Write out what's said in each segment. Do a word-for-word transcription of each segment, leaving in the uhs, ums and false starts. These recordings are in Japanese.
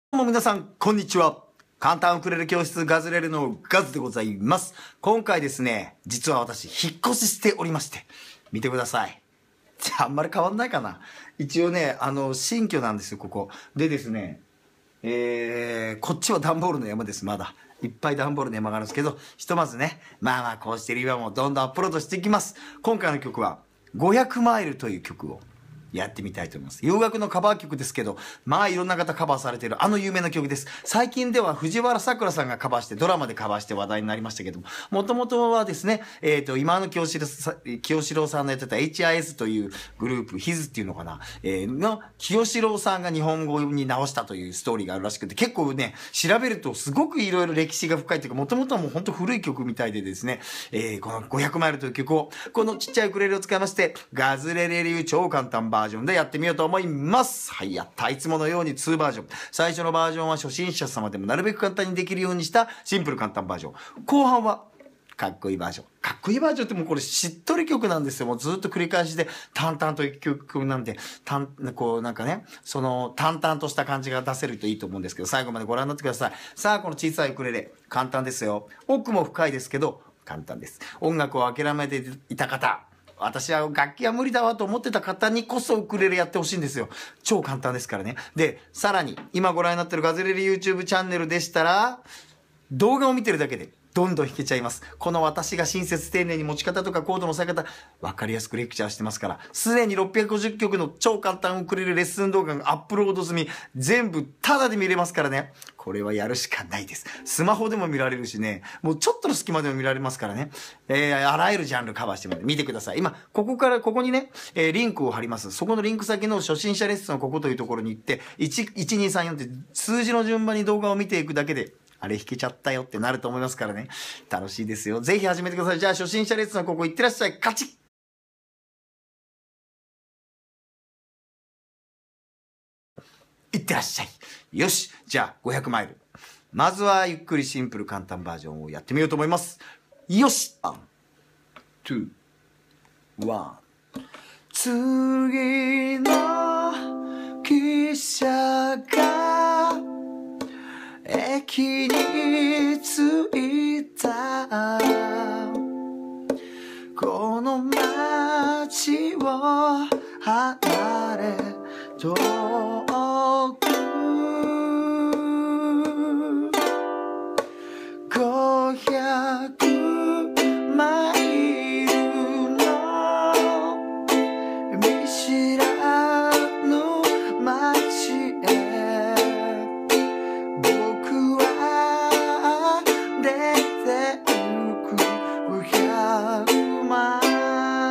どうも皆さん、こんにちは。簡単ウクレレ教室ガズレレのガズでございます。今回ですね、実は私、引っ越ししておりまして、見てください。あんまり変わんないかな。一応ね、あの、新居なんですよ、ここ。でですね、えー、こっちは段ボールの山です、まだ。いっぱい段ボールの山があるんですけど、ひとまずね、まあまあこうしてる今もどんどんアップロードしていきます。今回の曲は、ごひゃくマイルという曲をやってみたいと思います。洋楽のカバー曲ですけど、まあいろんな方カバーされているあの有名な曲です。最近では藤原さくらさんがカバーして、ドラマでカバーして話題になりましたけども、もともとはですね、えっ、と、今の清志郎さん清志郎さんのやってた エイチアイエス というグループ、ヒズっていうのかな、えー、の清志郎さんが日本語に直したというストーリーがあるらしくて、結構ね、調べるとすごくいろいろ歴史が深いというか、もともとはもう本当古い曲みたいでですね、えー、このごひゃくマイルという曲を、このちっちゃいウクレレを使いまして、ガズレレ流超簡単バージョンでやってみようと思います。はい、やった。いつものようににバージョン。最初のバージョンは初心者様でもなるべく簡単にできるようにしたシンプル簡単バージョン。後半はかっこいいバージョン。かっこいいバージョンってもうこれしっとり曲なんですよ。もうずっと繰り返しで淡々といく曲なんで、淡、こうなんかね、その淡々とした感じが出せるといいと思うんですけど、最後までご覧になってください。さあ、この小さいウクレレ、簡単ですよ。奥も深いですけど、簡単です。音楽を諦めていた方、私は楽器は無理だわと思ってた方にこそウクレレやってほしいんですよ。超簡単ですからね。で、さらに、今ご覧になってるガズレレ YouTube チャンネルでしたら、動画を見てるだけで、どんどん弾けちゃいます。この私が親切丁寧に持ち方とかコードの押さえ方、わかりやすくレクチャーしてますから、すでにろっぴゃくごじゅっきょくの超簡単ウクレレレッスン動画がアップロード済み、全部タダで見れますからね。これはやるしかないです。スマホでも見られるしね、もうちょっとの隙間でも見られますからね。えー、あらゆるジャンルカバーしてみて、見てください。今、ここから、ここにね、えー、リンクを貼ります。そこのリンク先の初心者レッスンのここというところに行って、いち、いち、に、さん、よんって数字の順番に動画を見ていくだけで、あれ弾けちゃったよってなると思いますからね。楽しいですよ。ぜひ始めてください。じゃあ初心者レッスンはここ行ってらっしゃい。カチッ行ってらっしゃい。よし。じゃあごひゃくマイル。まずはゆっくりシンプル簡単バージョンをやってみようと思います。よしワン、ツー、ワン。次の汽車が駅に着いたこの街を離れ遠くごひゃくマイルの見知らぬ街へ僕は出てゆくごひゃくマイル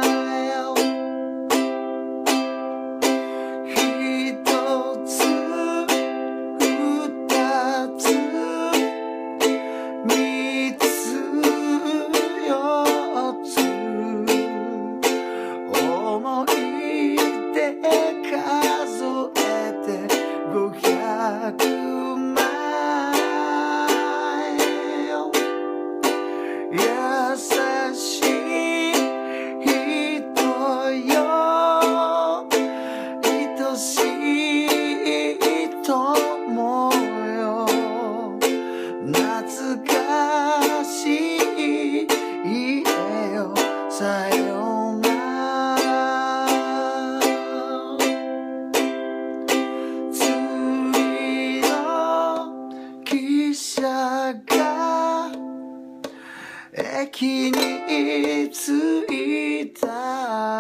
駅に着いた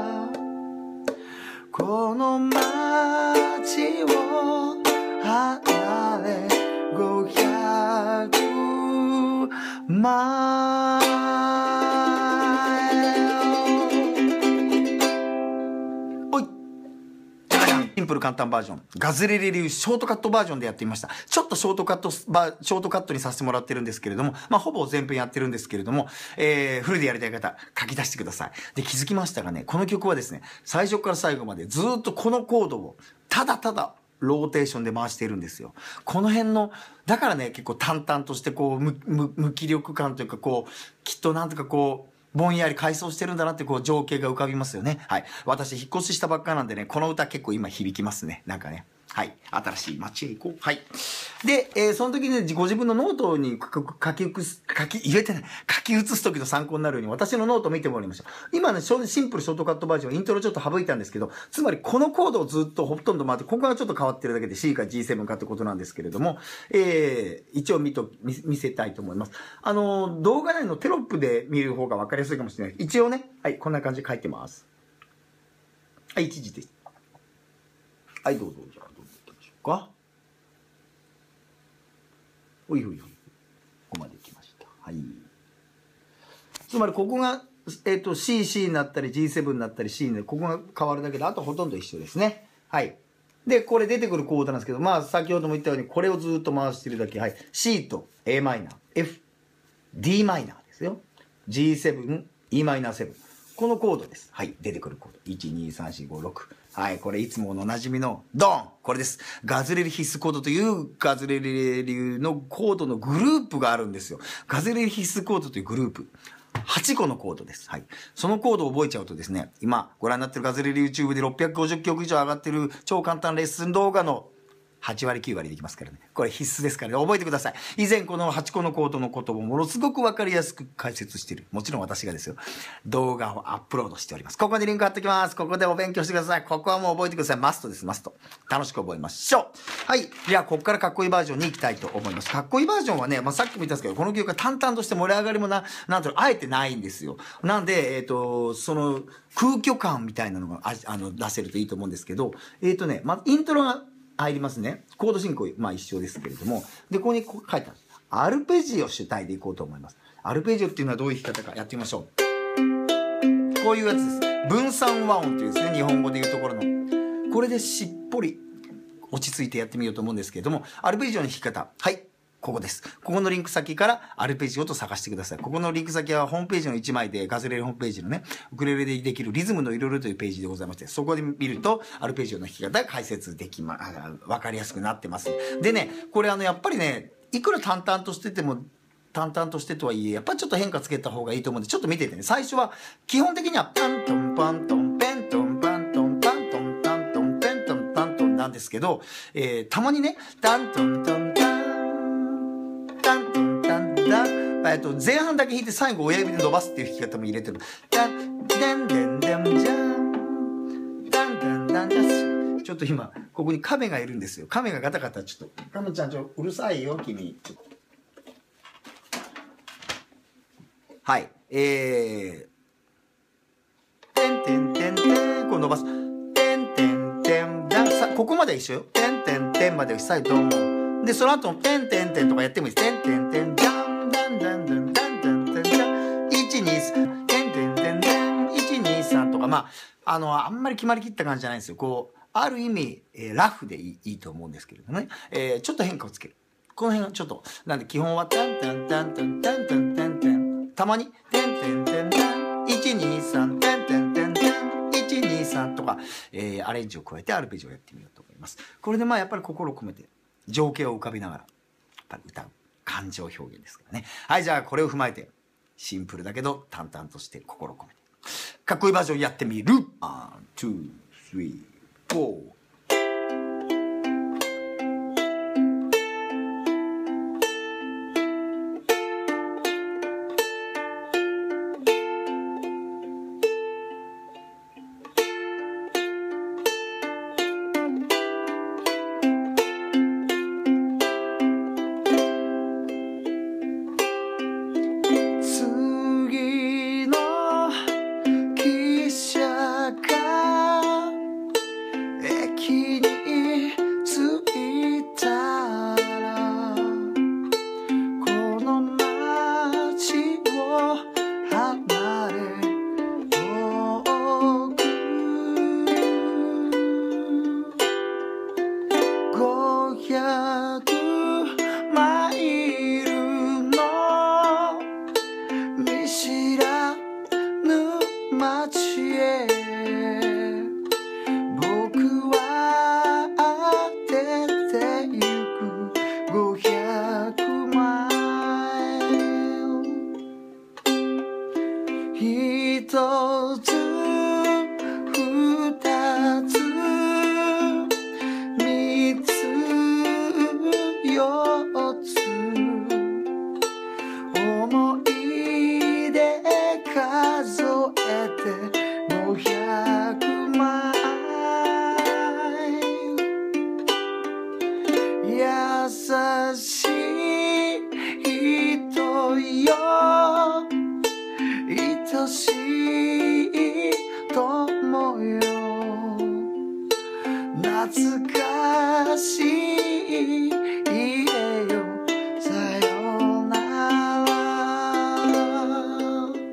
この街を離れごひゃくマイルおいシンプル簡単バージョンガズレレ流ショートカットバージョンでやってみました。ちょっとショートカットバショートカットにさせてもらってるんですけれども、まあほぼ全編やってるんですけれども、えー、フルでやりたい方書き出してください。で気づきましたがね、この曲はですね、最初から最後までずっとこのコードをただただローテーションで回しているんですよ。この辺のだからね、結構淡々としてこう 無, 無, 無気力感というか、こうきっとなんとかこうぼんやり改装してるんだなってこう情景が浮かびますよね。はい。私引っ越ししたばっかなんでね、この歌結構今響きますね。なんかね。 はい。新しい街へ行こう。はい。で、えー、その時にご自分のノートに書き写す、書き、言えてない。書き写す時の参考になるように私のノートを見てもらいました。今ね、シンプルショートカットバージョン、イントロちょっと省いたんですけど、つまりこのコードをずっとほとんど回って、ここがちょっと変わってるだけで C か ジーセブン かってことなんですけれども、えー、一応見と、見、見せたいと思います。あのー、動画内のテロップで見る方が分かりやすいかもしれない。一応ね、はい、こんな感じで書いてます。はい、一時です。はい、どうぞ、じゃあ、どうぞ行きましょうか。おいおいおい。ここまで来ました。はい。つまり、ここが、えっと、C、C になったり、ジーセブン になったり、C になる。ここが変わるだけで、あとほとんど一緒ですね。はい。で、これ出てくるコードなんですけど、まあ、先ほども言ったように、これをずっと回してるだけ。はい。C と a マイナー、F、d マイナーですよ。ジーセブン、イーマイナーセブン。このコードです。はい。出てくるコード。いち、に、さん、よん、ご、ろく。はい。これいつものおなじみのドンこれです。ガズレレ必須コードというガズレレ流のコードのグループがあるんですよ。ガズレレ必須コードというグループ。はちこのコードです。はい。そのコードを覚えちゃうとですね、今ご覧になってるガズレレ YouTube でろっぴゃくごじゅっきょく以上上がってる超簡単レッスン動画のはちわりきゅうわりできますからね。これ必須ですからね。覚えてください。以前このはちこのコードのことをものすごくわかりやすく解説している。もちろん私がですよ。動画をアップロードしております。ここにリンク貼っておきます。ここでお勉強してください。ここはもう覚えてください。マストです、マスト。楽しく覚えましょう。はい。じゃあ、ここからかっこいいバージョンに行きたいと思います。かっこいいバージョンはね、まあ、さっきも言ったんですけど、この曲が淡々として盛り上がりもな、なんとあえてないんですよ。なんで、えっと、その空虚感みたいなのがああの出せるといいと思うんですけど、えっとね、まあ、イントロが入りますね。コード進行、まあ一緒ですけれども。で、ここにこう書いてある。アルペジオ主体でいこうと思います。アルペジオっていうのはどういう弾き方かやってみましょう。こういうやつです。分散和音っていうですね、日本語でいうところの。これでしっぽり落ち着いてやってみようと思うんですけれども、アルペジオの弾き方。はい。ここです。ここのリンク先からアルペジオと探してください。ここのリンク先はホームページのいちまいで、ガズレレホームページのね、ウクレレでできるリズムのいろいろというページでございまして、そこで見ると、アルペジオの弾き方が解説できま、わかりやすくなってます。でね、これあの、やっぱりね、いくら淡々としてても、淡々としてとはいえ、やっぱりちょっと変化つけた方がいいと思うんで、ちょっと見ててね。最初は、基本的には、パントンパントン、ペントンパントン、パントンタントン、ペントンタントンなんですけど、えー、たまにね、タントントンタン、タントンタンタン、えっと、前半だけ弾いて最後親指で伸ばすっていう弾き方も入れてる。タン、デンデンデンジャン、タンタンタンタン。ちょっと今、ここに亀がいるんですよ。亀がガタガタ、ちょっと、亀ちゃん、ちょっとうるさいよ、君。ちょっとはい。えー、てんてんてんてん、こう伸ばす。てんてんてん、ださ、ここまで一緒よ。てんてんてんまでさえどうも。で、その後、てんてんてんとかやってもいいです。てんてんてん、じゃん、だんだんだん、だんだんだん、じゃん、いち、に、さん、てんてんてんてん、いち、に、さんとか、まあ、あの、あんまり決まりきった感じじゃないんですよ。こう、ある意味、えー、ラフでいい、いいと思うんですけれどもね。えー、ちょっと変化をつける。この辺はちょっと、なんで基本は、たんたんたんたんたんたんたんたん。たまに、てんてんてんてん、いち、に、さん、てんてんてんてん、いち、に、さんとか、えー、アレンジを加えてアルペジオをやってみようと思います。これでまあ、やっぱり心を込めて、情景を浮かべながら、やっぱり歌う。感情表現ですからね。はい、じゃあこれを踏まえて、シンプルだけど淡々として心を込めて。かっこいいバージョンやってみる。ワン、ツー、スリー、フォー。 数えてごひゃくまい優しい人よ愛しい友よ懐かしい家よさよなら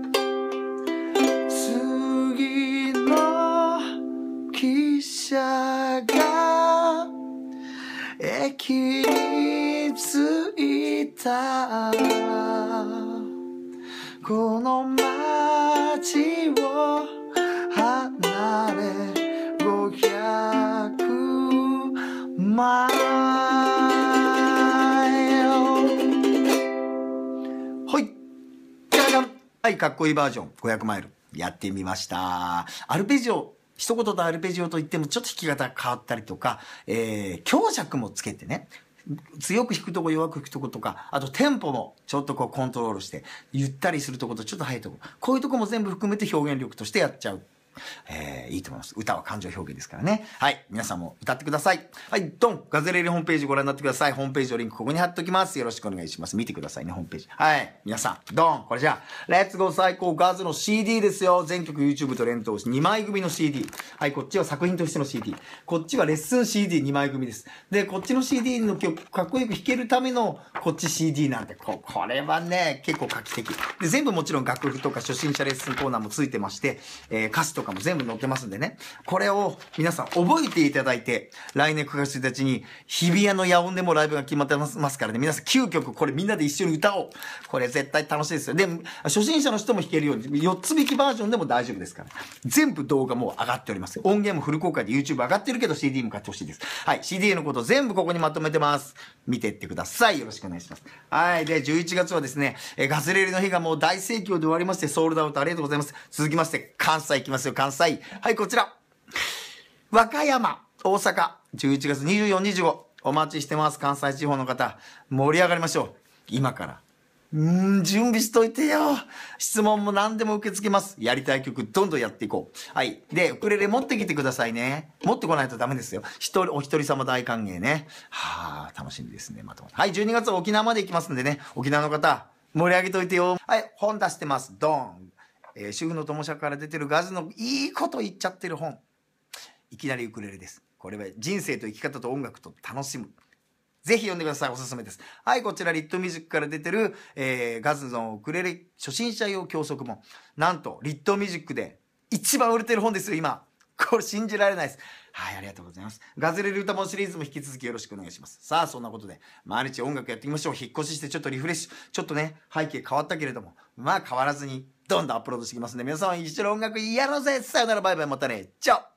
次の汽車が駅に着いたこの街を離れごひゃくマイルほいじゃじゃんはい、かっこいいバージョンごひゃくマイルやってみました。アルペジオ一言とアルペジオといってもちょっと弾き方が変わったりとか、えー、強弱もつけてね強く弾くとこ弱く弾くとことかあとテンポもちょっとこうコントロールしてゆったりするとことちょっと速いとここういうとこも全部含めて表現力としてやっちゃう、えー、いいと思います。歌は感情表現ですからね。はい皆さんも歌ってください。はいドンガズレレホームページご覧になってください。ホームページのリンクここに貼っておきます。よろしくお願いします。見てくださいねホームページ。はい皆さんドンこれじゃあレッツゴー最高ガズの シーディー ですよ。全曲 YouTube と連動しにまい組の シーディー。はいこっちは作品としての シーディー こっちはレッスン シーディーに 枚組です。でこっちの シーディー の曲かっこよく弾けるためのこっち シーディー なんてここれはね結構画期的で全部もちろん楽譜とか初心者レッスンコーナーもついてまして、えー、歌詞とかも全部載ってますんでねこれを皆さん覚えていただいて来年くがつついたちに日比谷の野音でもライブが決まってますからね皆さんきゅうきょくこれみんなで一緒に歌おう。これ絶対楽しいですよ。で初心者の人も弾けるようによっつ弾きバージョンでも大丈夫ですから全部動画もう上がっております。音源もフル公開で YouTube 上がってるけど シーディー も買ってほしいです。はい シーディー のこと全部ここにまとめてます。見てってください。よろしくお願いします。はいでじゅういちがつはですねえガズレレの日がもう大盛況で終わりましてソールドアウトありがとうございます。続きまして関西行きますよ。関西はいこちら和歌山大阪じゅういちがつにじゅうよっかにじゅうごお待ちしてます。関西地方の方盛り上がりましょう。今からうーん準備しといてよ。質問も何でも受け付けます。やりたい曲どんどんやっていこう。はいでウクレレ持ってきてくださいね。持ってこないとダメですよ。一人お一人様大歓迎ね。はあ楽しみですね。またはいじゅうにがつは沖縄まで行きますんでね沖縄の方盛り上げといてよ。はい本出してますドン、えー、主婦の友社から出てるガズのいいこと言っちゃってる本いきなりウクレレです。これは人生と生き方と音楽と楽しむぜひ読んでください。おすすめです。はいこちらリットミュージックから出てる、えー、ガズのウクレレ初心者用教則本なんとリットミュージックで一番売れてる本ですよ今。これ信じられないです。はいありがとうございます。ガズレレ歌本シリーズも引き続きよろしくお願いします。さあそんなことで毎日音楽やっていきましょう。引っ越ししてちょっとリフレッシュちょっとね背景変わったけれどもまあ変わらずにどんどんアップロードしていきますんで皆さん一緒に音楽やろうぜ。さよならバイバイまたねチャオ。